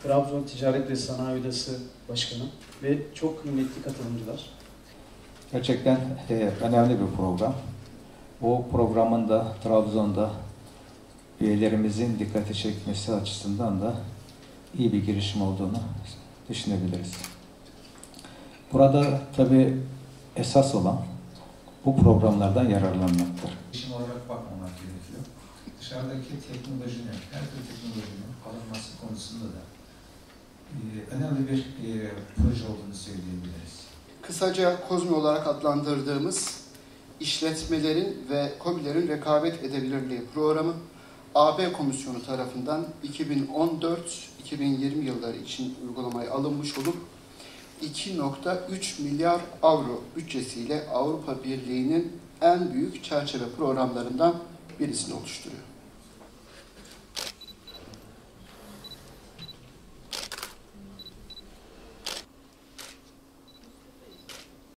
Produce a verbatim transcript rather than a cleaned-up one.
Trabzon Ticaret ve Sanayi Odası Başkanı ve çok kıymetli katılımcılar. Gerçekten e, önemli bir program. O programın da Trabzon'da üyelerimizin dikkati çekmesi açısından da iyi bir girişim olduğunu düşünebiliriz. Burada tabii esas olan bu programlardan yararlanmaktır. İşim olarak bakmamak gerekiyor. Dışarıdaki teknolojinin, her türlü teknolojinin alınması konusunda da e, önemli bir e, proje olduğunu söyleyebiliriz. Kısaca KOZME olarak adlandırdığımız işletmelerin ve KOBİ'lerin rekabet edebilirliği programı A B Komisyonu tarafından iki bin on dört iki bin yirmi yılları için uygulamaya alınmış olup iki nokta üç milyar avro bütçesiyle Avrupa Birliği'nin en büyük çerçeve programlarından birisini oluşturuyor.